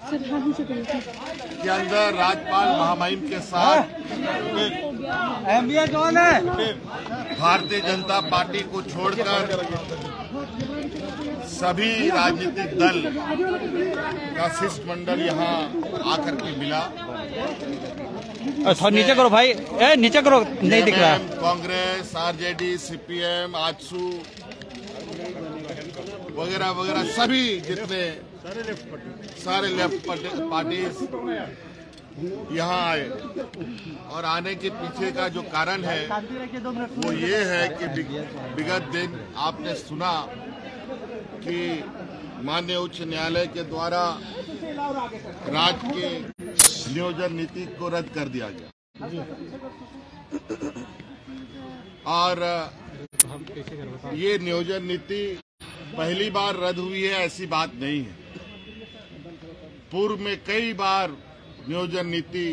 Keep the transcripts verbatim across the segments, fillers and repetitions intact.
के अंदर राज्यपाल महामहिम के साथ कौन है भारतीय जनता पार्टी को छोड़कर सभी राजनीतिक दल का शिष्टमंडल यहाँ आकर के मिला। अच्छा नीचे करो भाई, ए नीचे करो, नहीं दिख रहा। कांग्रेस, आरजेडी, सीपीएम, आजसू वगैरह वगैरह सभी जितने सारे लेफ्ट पार्टीज यहाँ आए। और आने के पीछे का जो कारण है वो ये है कि विगत दिन आपने सुना कि माननीय उच्च न्यायालय के द्वारा राज्य के नियोजन नीति को रद्द कर दिया गया। और ये नियोजन नीति पहली बार रद्द हुई है ऐसी बात नहीं है। पूर्व में कई बार नियोजन नीति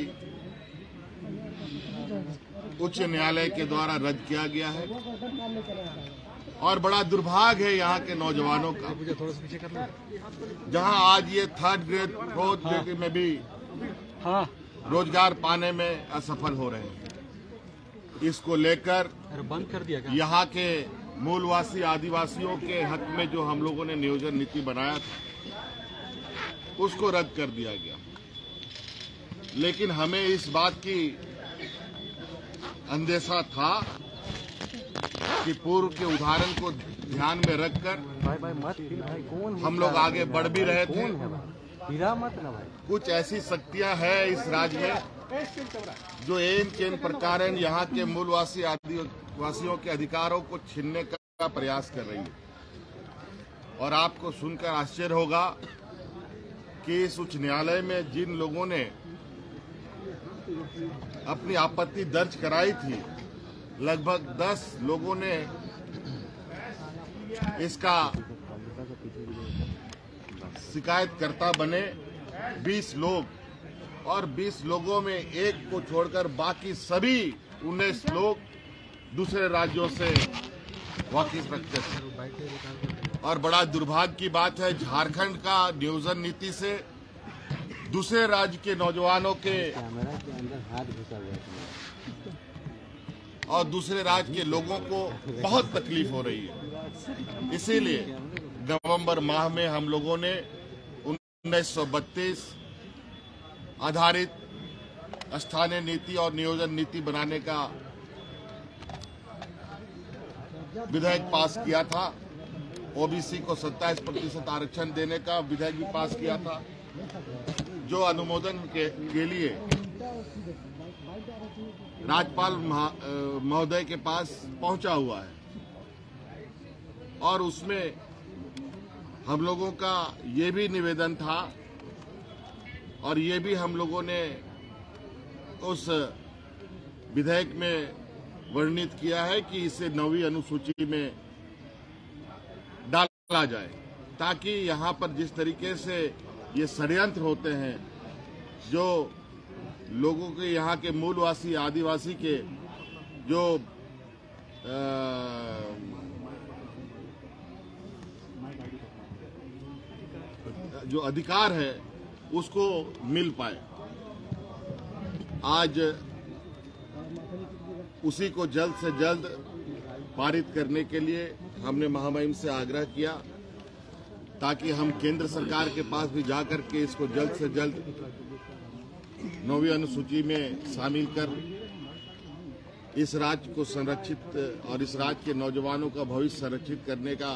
उच्च न्यायालय के द्वारा रद्द किया गया है और बड़ा दुर्भाग्य है यहाँ के नौजवानों का, जहाँ आज ये थर्ड ग्रेड फोर्थ ग्रेड में भी रोजगार पाने में असफल हो रहे हैं। इसको लेकर बंद कर दिया यहाँ के मूलवासी आदिवासियों के हक में जो हम लोगों ने नियोजन नीति बनाया था उसको रद्द कर दिया गया। लेकिन हमें इस बात की अंदेशा था कि पूर्व के उदाहरण को ध्यान में रखकर हम लोग आगे बढ़ भी रहे थे। कुछ ऐसी शक्तियां हैं इस राज्य में जो एन केन प्रकार यहाँ के मूलवासी आदिवासियों के अधिकारों को छीनने का प्रयास कर रही है। और आपको सुनकर आश्चर्य होगा कि इस उच्च न्यायालय में जिन लोगों ने अपनी आपत्ति दर्ज कराई थी, लगभग दस लोगों ने इसका शिकायतकर्ता बने, बीस लोग, और बीस लोगों में एक को छोड़कर बाकी सभी उन्नीस लोग दूसरे राज्यों से वाकिफ रखते थे। और बड़ा दुर्भाग्य की बात है, झारखंड का नियोजन नीति से दूसरे राज्य के नौजवानों के और दूसरे राज्य के लोगों को बहुत तकलीफ हो रही है। इसीलिए नवंबर माह में हम लोगों ने उन्नीस सौ बत्तीस आधारित स्थानीय नीति और नियोजन नीति बनाने का विधेयक पास किया था। ओबीसी को सत्ताईस प्रतिशत आरक्षण देने का विधेयक भी पास किया था, जो अनुमोदन के, के लिए राज्यपाल महोदय के पास पहुंचा हुआ है। और उसमें हम लोगों का ये भी निवेदन था और ये भी हम लोगों ने उस विधेयक में वर्णित किया है कि इसे नवीं अनुसूची में डाला जाए, ताकि यहाँ पर जिस तरीके से ये षड्यंत्र होते हैं, जो लोगों के यहाँ के मूलवासी आदिवासी के जो आ, जो अधिकार है उसको मिल पाए। आज उसी को जल्द से जल्द पारित करने के लिए हमने महामहिम से आग्रह किया, ताकि हम केंद्र सरकार के पास भी जाकर के इसको जल्द से जल्द नौवीं अनुसूची में शामिल कर इस राज्य को संरक्षित और इस राज्य के नौजवानों का भविष्य संरक्षित करने का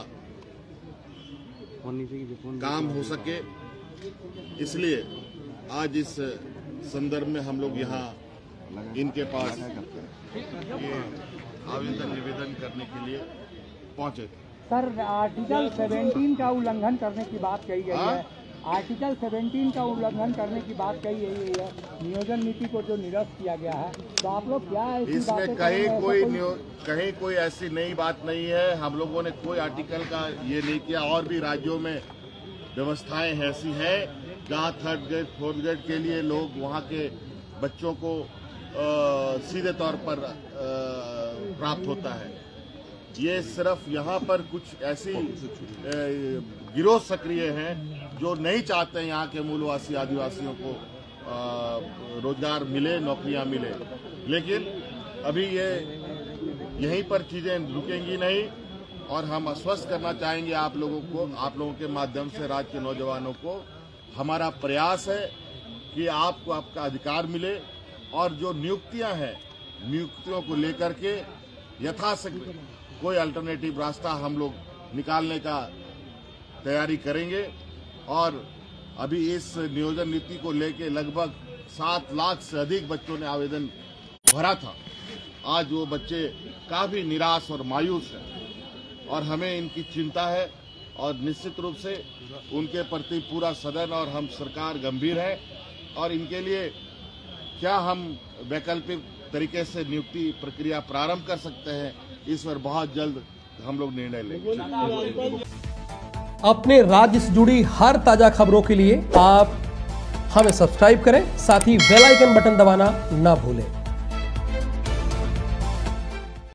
काम हो सके। इसलिए आज इस संदर्भ में हम लोग यहाँ इनके पास ये आवेदन निवेदन करने के लिए पहुंचे थे। सर, आर्टिकल सत्रह का उल्लंघन करने की बात कही गई है। आर्टिकल सत्रह का उल्लंघन करने की बात कही गई है, नियोजन नीति को जो निरस्त किया गया है, तो आप लोग क्या है इसमें कहीं कोई कहीं कोई ऐसी नई बात नहीं है। हम लोगों ने कोई आर्टिकल का ये नहीं किया। और भी राज्यों में व्यवस्थाएं ऐसी हैं जहाँ थर्ड ग्रेड फोर्थ ग्रेड के लिए लोग वहाँ के बच्चों को आ, सीधे तौर पर आ, प्राप्त होता है। ये सिर्फ यहाँ पर कुछ ऐसी गिरोह सक्रिय हैं जो नहीं चाहते हैं यहाँ के मूलवासी आदिवासियों को रोजगार मिले, नौकरियां मिले। लेकिन अभी ये यहीं पर चीजें रुकेंगी नहीं और हम आश्वस्त करना चाहेंगे आप लोगों को, आप लोगों के माध्यम से राज्य के नौजवानों को, हमारा प्रयास है कि आपको आपका अधिकार मिले और जो नियुक्तियां हैं, नियुक्तियों को लेकर के यथाशक्ति कोई अल्टरनेटिव रास्ता हम लोग निकालने का तैयारी करेंगे। और अभी इस नियोजन नीति को लेके लगभग सात लाख से अधिक बच्चों ने आवेदन भरा था। आज वो बच्चे काफी निराश और मायूस हैं और हमें इनकी चिंता है और निश्चित रूप से उनके प्रति पूरा सदन और हम सरकार गंभीर है और इनके लिए क्या हम वैकल्पिक तरीके से नियुक्ति प्रक्रिया प्रारंभ कर सकते हैं, इस पर बहुत जल्द हम लोग निर्णय लेंगे। अपने राज्य से जुड़ी हर ताजा खबरों के लिए आप हमें सब्सक्राइब करें, साथ ही बेल आइकन बटन दबाना ना भूलें।